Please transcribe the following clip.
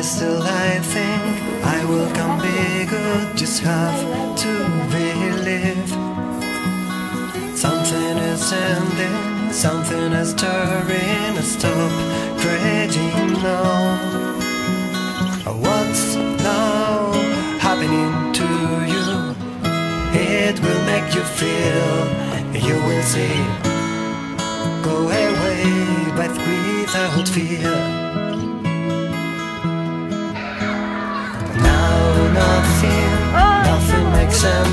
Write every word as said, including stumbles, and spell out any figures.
still I think I will come bigger. Just have to believe. Something is ending, something is stirring. Stop raging now. What's now happening to you? It will make you feel, you will see. Go away, but without fear. Now nothing, nothing makes sense.